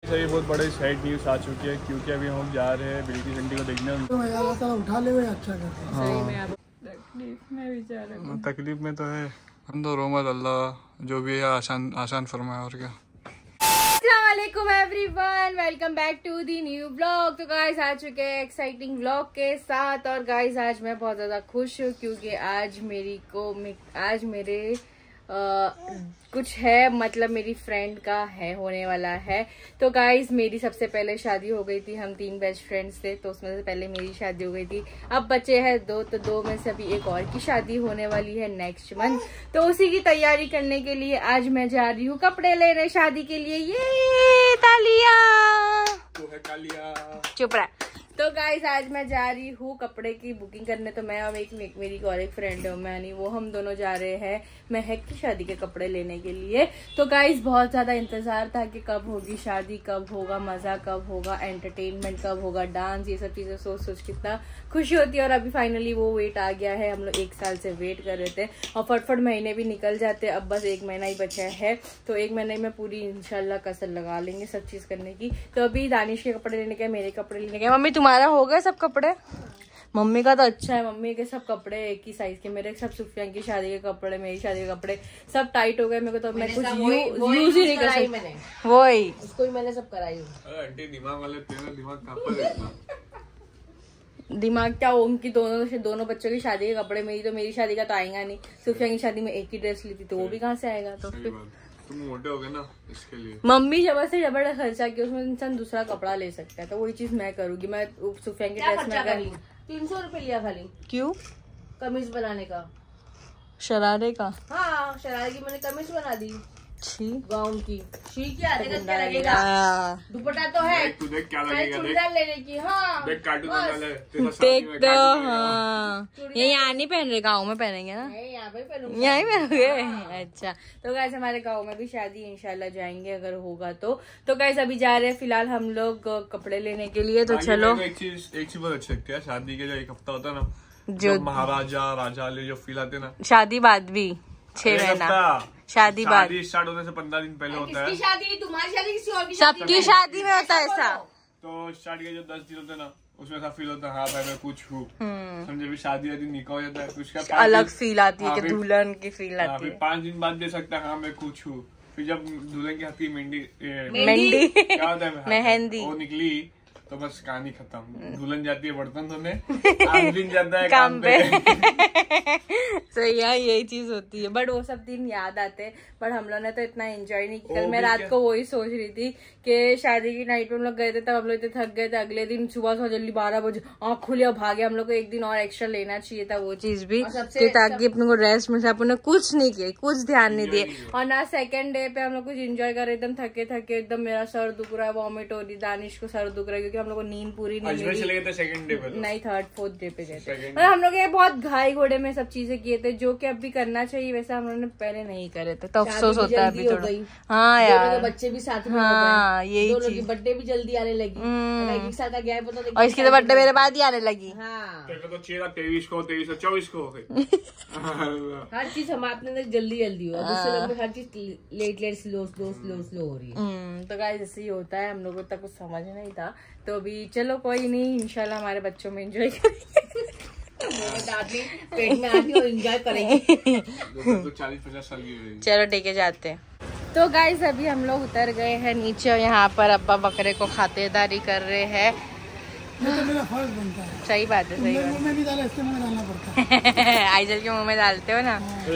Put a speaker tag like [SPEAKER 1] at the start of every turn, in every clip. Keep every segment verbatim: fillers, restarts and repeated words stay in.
[SPEAKER 1] ये बहुत बड़े सैड न्यूज़ आ चुकी है क्योंकि अभी हम जा रहे हैं बिल्ली घंटी को देखने।
[SPEAKER 2] तो उठा ले अच्छा करते हैं।
[SPEAKER 1] सही में आप तकलीफ में भी जा रहे हैं। तकलीफ में तो है हम तो रोमत अल्लाह जो भी है आसान आसान फरमाए और क्या।
[SPEAKER 3] अस्सलामुअलैकुम everyone, welcome back to the new vlog. तो गाइस आ चुके हैं एक्साइटिंग व्लॉग के साथ। और गाइस आज मैं बहुत ज़्यादा खुश हूँ क्योंकि आज मेरी को आज मेरे आ, कुछ है, मतलब मेरी फ्रेंड का है होने वाला है। तो गाइस मेरी सबसे पहले शादी हो गई थी, हम तीन बेस्ट फ्रेंड्स थे तो उसमें से पहले मेरी शादी हो गई थी। अब बचे हैं दो, तो दो में से अभी एक और की शादी होने वाली है नेक्स्ट मंथ। तो उसी की तैयारी करने के लिए आज मैं जा रही हूँ कपड़े लेने शादी के लिए। ये तालिया
[SPEAKER 1] तो है कालिया।
[SPEAKER 3] चुप रहा। तो गाइस आज मैं जा रही हूँ कपड़े की बुकिंग करने। तो मैं और एक मेरी और एक फ्रेंड है मैनी, वो हम दोनों जा रहे हैं महक की शादी के कपड़े लेने के लिए। तो गाइस बहुत ज्यादा इंतजार था कि कब होगी शादी, कब होगा मजा, कब होगा एंटरटेनमेंट, कब होगा डांस, ये सब चीजें सोच सोच कितना खुशी होती है। और अभी फाइनली वो वेट आ गया है। हम लोग एक साल से वेट कर रहे थे और फटफट महीने भी निकल जाते, अब बस एक महीना ही बचा है। तो एक महीने में पूरी इंशाल्लाह कसर लगा लेंगे सब चीज करने की। तो अभी दानिश के कपड़े लेने के, मेरे कपड़े लेने के। मम्मी तुम्हारा हो गया सब कपड़े? मम्मी का तो अच्छा है, मम्मी के सब कपड़े एक ही साइज के, मेरे सब सुफियान की शादी के कपड़े, मेरी शादी के कपड़े सब टाइट हो गए मेरे को। तो मैं कुछ यूज ही नहीं कर सकती। वही
[SPEAKER 2] उसको ही मैंने सब कराई।
[SPEAKER 1] आंटी दिमाग वाले तेरा दिमाग कहाँ पर
[SPEAKER 3] दिमाग क्या, उनकी दोनों से दोनों बच्चों की शादी के कपड़े, मेरी तो मेरी शादी का तो आएगा नहीं। सुफियान की शादी में एक ही ड्रेस ली थी तो वो भी कहाँ से आएगा। तो फिर
[SPEAKER 1] तुम मोटे हो गए ना इसके लिए
[SPEAKER 3] मम्मी जबरदस्त से जबरदस्त खर्चा किया, उसमें इंसान दूसरा कपड़ा ले सकता है। तो वही चीज मैं करूंगी। मैं सुफियान की ड्रेस में कर
[SPEAKER 2] तीन सौ रूपये लिया खाली।
[SPEAKER 3] क्यों?
[SPEAKER 2] कमीज बनाने का,
[SPEAKER 3] शरारे का।
[SPEAKER 2] हाँ शरारे की मैंने कमीज बना दी।
[SPEAKER 3] छी
[SPEAKER 2] गाउन की छी क्या क्या लगेगा? दुपट्टा तो है,
[SPEAKER 1] तू देख क्या लगेगा,
[SPEAKER 2] चूड़ीदार लेने की। हाँ
[SPEAKER 1] देख कार्टून वाले
[SPEAKER 3] देख तो हाँ, ये यहाँ नहीं पहन रहे, गाँव में पहनेंगे ना,
[SPEAKER 2] यहाँ पे पहनूंगी।
[SPEAKER 3] यहीं पहनोगे? अच्छा। तो गाइस हमारे गाँव में भी शादी इंशाल्लाह जाएंगे अगर होगा तो। तो गाइस अभी जा रहे हैं फिलहाल हम लोग कपड़े लेने के लिए। तो चलो
[SPEAKER 1] एक चीज एक चीज बहुत अच्छी लगती है शादी के, जो एक हफ्ता होता है ना, जो महाराजा राजा ले जो फील आते ना,
[SPEAKER 3] शादी बाद भी छह महीना शादी बाद
[SPEAKER 1] स्टार्ट होने से पंद्रह दिन पहले होता है।
[SPEAKER 2] शादी तुम्हारी शादी किसी और की,
[SPEAKER 3] सबकी शादी में होता है ऐसा।
[SPEAKER 1] तो स्टार्ट के जो दस दिन होते हैं ना, उसमें ऐसा फील होता है हाँ भाई मैं कुछ हूँ, समझे। भी शादी वादी निकाह हो जाता है तो उसका
[SPEAKER 3] अलग फील आती है कि दुल्हन की फील आती है।
[SPEAKER 1] पाँच दिन बाद दे सकता है हाँ मैं कुछ हूँ। फिर जब दुल्हन के हाथ की मेहंदी
[SPEAKER 3] मेहंदी
[SPEAKER 1] क्या होता है
[SPEAKER 3] मेहंदी
[SPEAKER 1] वो निकली तो बस कहानी खत्म। दुल्हन जाती है बर्तन धोने, दिन जाता है काम पे।
[SPEAKER 3] तो यार यही चीज होती है, बट वो सब दिन याद आते हैं। बट हम लोग ने तो इतना एंजॉय नहीं किया। मैं रात को वही सोच रही थी कि शादी की नाइट में हम लोग गए थे तब हम लोग इतने थक गए थे, अगले दिन सुबह सुबह जल्दी बारह बजे आँख खुली और भागे। हम लोग को एक दिन और एक्स्ट्रा लेना चाहिए था वो चीज भी, ताकि अपने को रेस्ट में से अपन ने कुछ नहीं किया, कुछ ध्यान नहीं दिए। और ना सेकंड डे पे हम लोग कुछ एंजॉय कर रहे, एकदम थके थके, एकदम मेरा सर दुख रहा है, वॉमिट हो रही, दानिश को सर दुख रहा है क्योंकि हम लोग को नींद पूरी नहीं मिली।
[SPEAKER 1] सेकंड डे पे
[SPEAKER 3] नहीं, थर्ड फोर्थ डे पे गए थे। और हम लोग ये बहुत घाई घोड़े में सब चीजें किए थे जो कि अभी करना चाहिए, वैसे हम लोगों ने पहले नहीं करे थे। तो अफसोस होता है अभी थोड़ा। हाँ यार,
[SPEAKER 2] बच्चे भी साथ में,
[SPEAKER 3] हाँ यही चीज,
[SPEAKER 2] बर्थडे भी जल्दी आने लगी, एक साल का गैप होता।
[SPEAKER 3] और इसकी तो बर्थडे मेरे बाद ही आने लगी।
[SPEAKER 2] हाँ
[SPEAKER 1] तो तेईस को तेईस को चौबीस को हो गई।
[SPEAKER 2] हर चीज हम अपने जल्दी जल्दी हो, हर चीज late late slow slow slow slow हो रही है।
[SPEAKER 3] तो गाइस ऐसे ही होता है, हम लोगों तक कुछ समझ नहीं था। तो अभी चलो कोई नहीं, इंशाल्लाह हमारे बच्चों में एंजॉय करेंगे।
[SPEAKER 2] पेट में आती और एंजॉय करेंगे।
[SPEAKER 1] तो चालीस पचास साल की।
[SPEAKER 3] चलो ठीक है जाते हैं। तो गाइस अभी हम लोग उतर गए हैं नीचे और यहाँ पर अब्बा बकरे को खातेदारी कर रहे हैं।
[SPEAKER 2] तो मेरा फर्ज बनता है।
[SPEAKER 3] सही बात है, सही बात
[SPEAKER 2] में भी डाला, इसके मुंह में डालना पड़ता है।
[SPEAKER 3] आइजल के मुंह में डालते हो ना,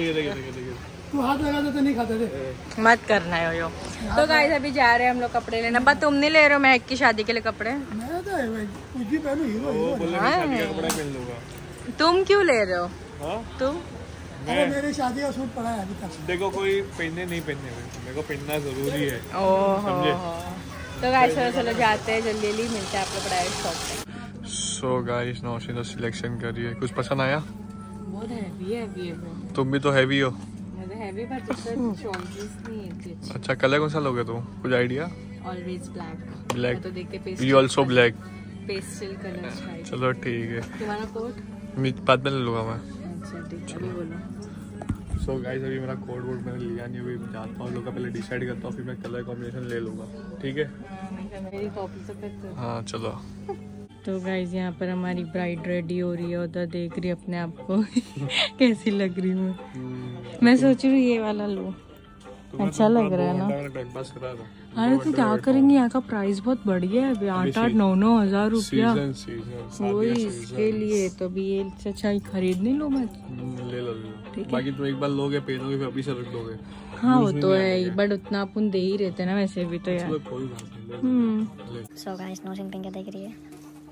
[SPEAKER 2] तू हाथ लगा दे तो नहीं खाते थे।
[SPEAKER 3] मत करना है यो। तो गाइस अभी जा रहे हैं हम लोग कपड़े लेना। बस तुम नहीं ले रहे हो महक की शादी के लिए कपड़े?
[SPEAKER 2] मैं तो कुछ भी पहनूं, हीरो हीरो।
[SPEAKER 3] तुम क्यों ले रहे हो? तुम?
[SPEAKER 2] अरे मेरी शादी का सूट पड़ा है अभी तक।
[SPEAKER 1] देखो कोई पहनने नहीं पहनने में, मेरे को पहनना जरूरी है।
[SPEAKER 3] ओह तो गाइस चलो चलो जाते हैं, जल्दी जल्दी मिलते हैं आप लोग बड़ा शॉप पे।
[SPEAKER 1] सो गाइस नौशी तो सिलेक्शन कर रही है, कुछ पसंद आया?
[SPEAKER 3] बहुत हैवी हैवी है।
[SPEAKER 1] तुम भी तो हैवी हो।
[SPEAKER 3] मैं तो हैवी पर चॉइसेस नहीं है।
[SPEAKER 1] अच्छा कलर कौन सा लोगे तुम, कुछ आइडिया?
[SPEAKER 3] Always black.
[SPEAKER 1] ब्लैक
[SPEAKER 3] तो देखते pastel,
[SPEAKER 1] you also black.
[SPEAKER 3] Pastel colour चाहिए।
[SPEAKER 1] चलो ठीक है।
[SPEAKER 3] तुम्हारा कोट
[SPEAKER 1] बाद में ले लूंगा मैं।
[SPEAKER 3] अच्छा ठीक है, अभी बोलो।
[SPEAKER 1] सो so गाइस अभी मेरा कोड वोड मैंने लिया नहीं, अभी जाता हूँ लोग का पहले डिसाइड करता हूँ, फिर मैं कलर कॉम्बिनेशन ले लूँगा। ठीक है
[SPEAKER 3] मेरी कॉपी तो कर।
[SPEAKER 1] हाँ चलो।
[SPEAKER 3] तो गाइज यहाँ पर हमारी ब्राइड रेडी हो रही है, उधर देख रही है अपने आप को कैसी लग रही हूँ। मैं सोच रही हूँ ये वाला लूँ, अच्छा लग रहा है ना। अरे तो क्या करेंगे, यहाँ का प्राइस बहुत बढ़िया है, आठ आठ नौ नौ हजार रुपया वही इसके लिए। तो अभी ये अच्छा खरीद नहीं लो मैं,
[SPEAKER 1] ले लो बाकी तो एक बार लोगे पहनोगे फिर अभी से रख दोगे।
[SPEAKER 3] हाँ वो तो है, बट उतना अपन दे ही रहते ना वैसे भी तो यार।
[SPEAKER 4] सो गाइस नौशीन पिंक देख रही है।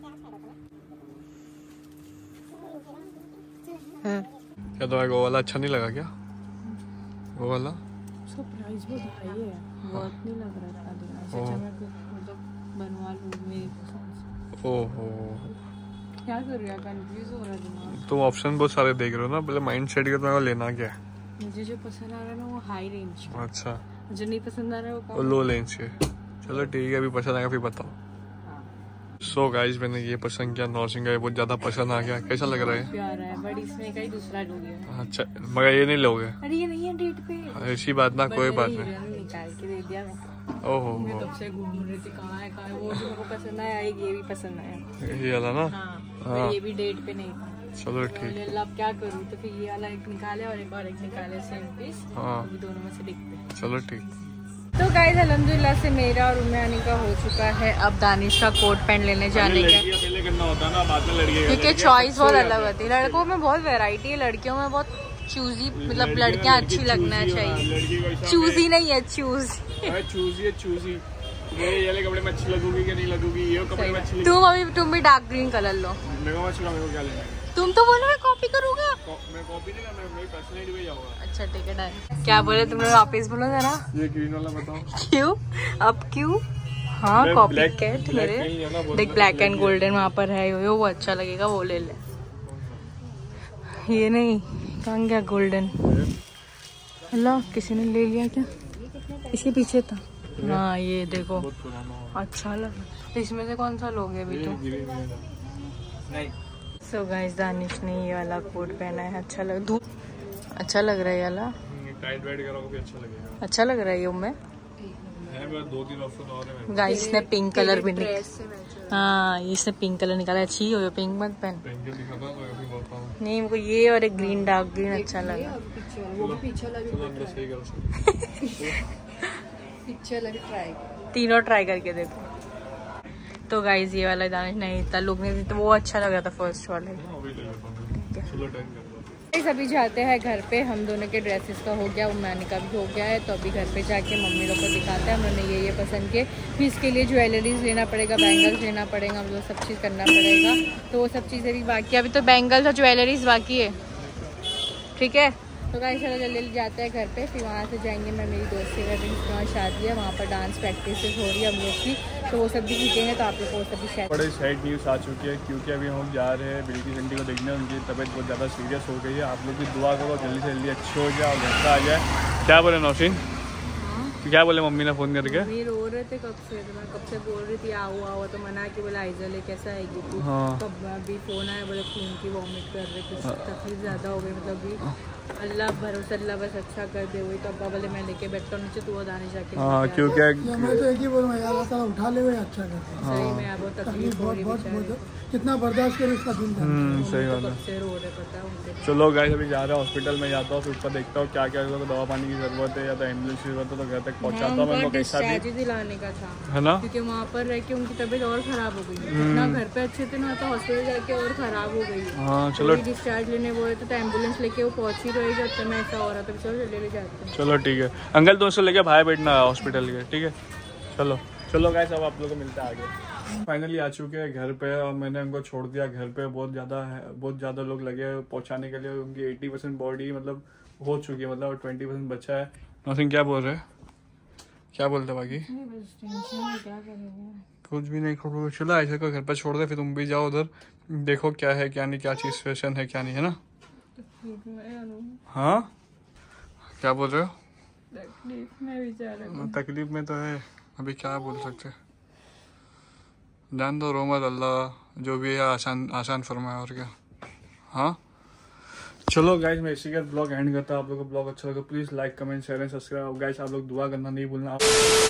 [SPEAKER 1] क्या तुम्हें वो वाला अच्छा नहीं लगा क्या? वो वाला
[SPEAKER 3] उसका प्राइस बहुत हाई है, बहुत नहीं लग रहा था देना। अच्छा मैं मतलब बनवा लूँ मेरी पसंद से।
[SPEAKER 1] ओहो
[SPEAKER 3] क्या कर रहा है, कंफ्यूज हो रहा है दिमाग।
[SPEAKER 1] तुम ऑप्शन बहुत सारे देख रहे हो ना, पहले माइंड सेट कर तुम्हें लेना क्या है।
[SPEAKER 3] मुझे जो पसंद आ रहा है ना वो हाई रेंज का।
[SPEAKER 1] अच्छा
[SPEAKER 3] मुझे नहीं पसंद आ रहा है वो
[SPEAKER 1] वो लो रेंज के। चलो ठीक है, अभी पसंद आएगा फिर बताओ। सो so गाइस मैंने ये पसंद किया, नौसिंग का बहुत ज्यादा पसंद आ गया। कैसा लग रहा है?
[SPEAKER 3] प्यारा है, बट इसमें कहीं दूसरा लोगे।
[SPEAKER 1] अच्छा मगर ये नहीं लोगे?
[SPEAKER 3] अरे ये नहीं है डेट पे।
[SPEAKER 1] ऐसी बात ना, कोई बात नहीं।
[SPEAKER 3] निकाल के दे दिया मैं।
[SPEAKER 1] ओहो
[SPEAKER 3] मैं तब से घूम रही थी कहाँ है कहाँ है। वो भी मेरे को पसंद आया, ये भी पसंद आया,
[SPEAKER 1] ये वाला ना।
[SPEAKER 3] हाँ ये भी डेट पे नहीं था।
[SPEAKER 1] चलो ठीक।
[SPEAKER 3] अब क्या करूँ, तो फिर ये वाला एक निकाले और एक और एक निकाले सेम पीस।
[SPEAKER 1] हाँ
[SPEAKER 3] दोनों में से देखते हैं।
[SPEAKER 1] चलो ठीक।
[SPEAKER 3] तो गाइस अल्हम्दुलिल्लाह से मेरा और उम्मे आनी का हो चुका है। अब दानिश का कोट पैंट लेने जाने का,
[SPEAKER 1] पहले करना होता है ना, बाद में लड़के
[SPEAKER 3] क्योंकि चॉइस बहुत अलग होती है। लड़कों में बहुत वैरायटी है, लड़कियों में बहुत चूजी, मतलब लड़कियां अच्छी लगना चाहिए। चूजी नहीं है, चूज
[SPEAKER 1] चूजी है चूजी। ये वाले कपड़े में अच्छी लगूगी कि नहीं लगूगी, ये कपड़े में अच्छी।
[SPEAKER 3] तुम अभी तुम भी डार्क ग्रीन कलर लो।
[SPEAKER 1] मेरे को अच्छा, मेरे को क्या लेना है?
[SPEAKER 3] तुम तो बोलो मैं कॉपी करूंगा।
[SPEAKER 1] मैं कॉपी नहीं करना, मेरी पर्सनैलिटी पे जाऊंगा।
[SPEAKER 3] अच्छा ठीक है डन। क्या बोले तुमने, वापस बोलो जरा।
[SPEAKER 1] ये ग्रीन वाला बताओ।
[SPEAKER 3] क्यों अब क्यों? हाँ कॉपी कैट मेरे देख, ब्लैक एंड गोल्डन वहाँ पर है यो, वो अच्छा लगेगा, वो ले ले। ये नहीं, कहाँ गया गोल्डन? अल्लाह किसी ने ले लिया क्या? इसके पीछे था। हाँ ये देखो अच्छा लगा। इसमें से कौन सा लोगे अभी तो? सो गाइस दानिश ने ये वाला कोट पहना है, अच्छा लग धूप अच्छा लग रहा है ये वाला।
[SPEAKER 1] टाइट वाइट करोगे भी अच्छा लगेगा।
[SPEAKER 3] अच्छा लग रहा है ये में।
[SPEAKER 1] दो तीन ऑप्शन और है।
[SPEAKER 3] गाइस ने पिंक कलर भी निकाला। हाँ इसने पिंक कलर निकाला, अच्छी हो पिंक मत पहन। नहीं मेरे को ये और एक ग्रीन डार्क ग्रीन अच्छा लगा। तीनों ट्राई करके देखो। तो गाइस ये वाला दानिश नहीं था, लोग ने तो वो अच्छा लगा था फर्स्ट वाले। अभी जाते हैं घर पे, हम दोनों के ड्रेसेस का हो गया, उम्मानी का भी हो गया है। तो अभी घर पे जाके मम्मी लोग को दिखाते हैं हमने ये ये पसंद किए। फिर इसके लिए ज्वेलरीज लेना पड़ेगा, बैंगल्स लेना पड़ेगा, मतलब सब चीज़ करना पड़ेगा। तो वो सब चीज़ें भी बाकी है, अभी तो बैंगल्स और ज्वेलरीज बाकी है। ठीक है तो गाइस चलो जल्दी जल्दी जाते हैं घर पे, फिर वहाँ से जाएंगे। मैं मेरी दोस्त के घर जिसके वहाँ शादी है, वहाँ पर डांस प्रैक्टिस हो रही है हम लोग की, तो वो सब भी सीखेंगे। तो आप लोग को वो सब भी शायद
[SPEAKER 1] बड़े सैड न्यूज़ आ चुकी है, क्योंकि अभी हम जा रहे हैं बिल्की आंटी को देखने। उनकी तबीयत बहुत ज़्यादा सीरियस हो गई है। आप लोग भी दुआ करो जल्दी से जल्दी अच्छी हो जाए और घर पर आ जाए। क्या बोले नौशीन? क्या बोले मम्मी ने फोन करके?
[SPEAKER 3] मम्मी रो रहे थे कब से, तो मैं कब से बोल रही थी आओ आओ, तो मना कि बोला आइजा ले कैसा आएगी तू।
[SPEAKER 1] हाँ।
[SPEAKER 3] तब अभी फोन आया, बोले खून की वॉमिट कर रहे थे, तकलीफ ज्यादा हो गई। मतलब अभी अल्लाह भरोसा, अल्लाह बस अच्छा कर दे। वही तो अब्बा बोले मैं लेके बैठता हूँ नीचे, तू वो दाने जाके।
[SPEAKER 1] हाँ क्योंकि
[SPEAKER 5] मैं तो एक ही बोलूँगा यार अल्लाह ताला उठा ले, अच्छा करता है।
[SPEAKER 3] सही में अब तकलीफ हो रही है,
[SPEAKER 5] कितना बर्दाश्त करे उसका दिन।
[SPEAKER 1] सही बात है।
[SPEAKER 3] से रो रहे पता है उनके।
[SPEAKER 1] चलो गाइस अभी जा रहे हैं हॉस्पिटल में, जाता हूँ फिर ऊपर देखता हूँ क्या क्या दवा पानी की जरूरत है या तो एम्बुलेंस की जरूरत है, तो घर तक पहुँचाता हूँ मैं।
[SPEAKER 3] डिस्चार्ज दिलाने का था
[SPEAKER 1] है ना,
[SPEAKER 3] क्योंकि वहाँ पर रह के उनकी तबीयत और खराब हो गई। जितना घर पे अच्छे थे ना, तो हॉस्पिटल जाके और खराब हो गई।
[SPEAKER 1] हाँ चलो
[SPEAKER 3] डिस्चार्ज लेने बोले तो एम्बुलेंस लेके वो पहुँच ही रहेगा, तो मैं ऐसा हो रहा था। चलो ले ले जाते हैं।
[SPEAKER 1] चलो ठीक है अंकल, तो उससे लेके बाहर बैठना है हॉस्पिटल के। ठीक है चलो चलो गाइस अब आप लोगों को मिलता है आगे। फाइनली आ चुके हैं घर पे और मैंने उनको छोड़ दिया घर पे। बहुत ज़्यादा है, बहुत ज़्यादा लोग लगे पहुंचाने के लिए। उनकी अस्सी परसेंट बॉडी मतलब हो चुकी है, मतलब बीस परसेंट बचा है। नौसिंह क्या बोल रहे हैं? क्या बोलते बाकी? कुछ भी नहीं करोगे। चलो ऐसे को घर पर छोड़ दे, फिर तुम भी जाओ उधर, देखो क्या है क्या नहीं, क्या चीज़ सिचुएशन है क्या नहीं, है ना? हाँ क्या बोल रहे हो?
[SPEAKER 3] तकलीफ में भी जा रहे हो।
[SPEAKER 1] तकलीफ में तो है, अभी क्या बोल सकते। जान दो, रो मत, अल्लाह जो भी है आसान आसान फरमाए और क्या। हाँ चलो गाइस मैं इसी का ब्लॉग एंड करता हूँ। आप लोगों को ब्लॉग अच्छा लगा please like comment share and subscribe. Guys आप लोग दुआ करना नहीं भूलना।